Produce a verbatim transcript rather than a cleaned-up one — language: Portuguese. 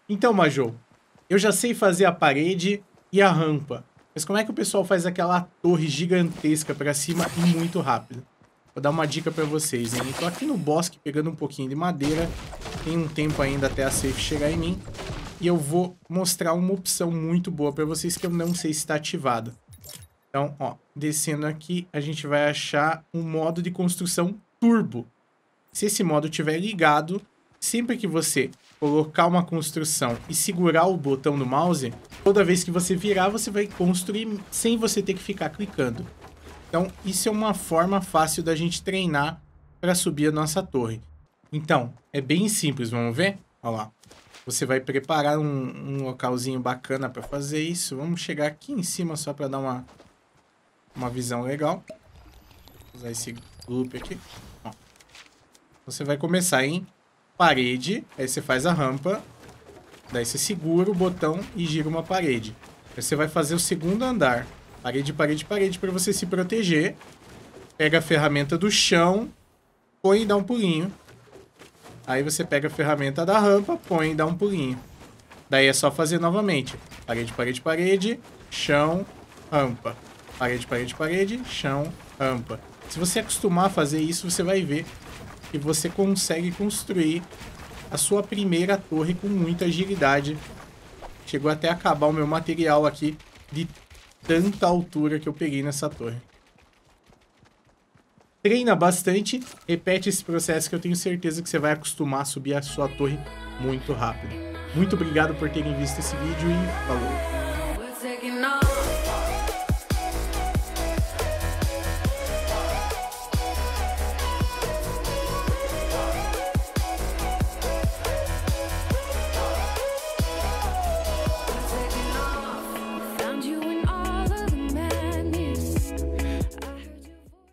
Então, Major, eu já sei fazer a parede e a rampa. Mas como é que o pessoal faz aquela torre gigantesca pra cima e muito rápido? Vou dar uma dica pra vocês, hein? Eu tô aqui no bosque pegando um pouquinho de madeira. Tem um tempo ainda até a safe chegar em mim. E eu vou mostrar uma opção muito boa pra vocês que eu não sei se está ativada. Então, ó, descendo aqui, a gente vai achar um modo de construção turbo. Se esse modo estiver ligado, sempre que você colocar uma construção e segurar o botão do mouse, toda vez que você virar, você vai construir sem você ter que ficar clicando. Então, isso é uma forma fácil da gente treinar para subir a nossa torre. Então, é bem simples, vamos ver? Olha lá. Você vai preparar um, um localzinho bacana para fazer isso. Vamos chegar aqui em cima só para dar uma, uma visão legal. Vou usar esse loop aqui. Ó. Você vai começar em parede, aí você faz a rampa, daí você segura o botão e gira uma parede. Aí você vai fazer o segundo andar, parede, parede, parede, para você se proteger. Pega a ferramenta do chão, põe e dá um pulinho. Aí você pega a ferramenta da rampa, põe e dá um pulinho. Daí é só fazer novamente. Parede, parede, parede, chão, rampa. Parede, parede, parede, chão, rampa. Se você acostumar a fazer isso, você vai ver que você consegue construir a sua primeira torre com muita agilidade. Chegou até a acabar o meu material aqui de tanta altura que eu peguei nessa torre. Treina bastante, repete esse processo que eu tenho certeza que você vai acostumar a subir a sua torre muito rápido. Muito obrigado por terem visto esse vídeo e falou!